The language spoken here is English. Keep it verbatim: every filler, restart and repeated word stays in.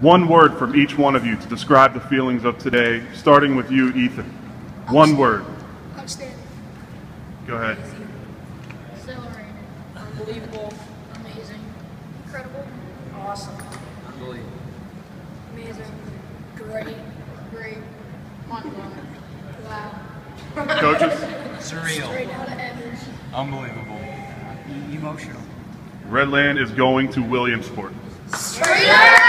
One word from each one of you to describe the feelings of today, starting with you, Ethan. One word. Outstanding. Go ahead. Exhilarating. Unbelievable. Amazing. Incredible. Awesome. Unbelievable. Amazing. Great. Great. Mind-blowing. Wow. Coaches? Surreal. Straight out of Evans. Unbelievable. E- emotional. Redland is going to Williamsport. Straight out!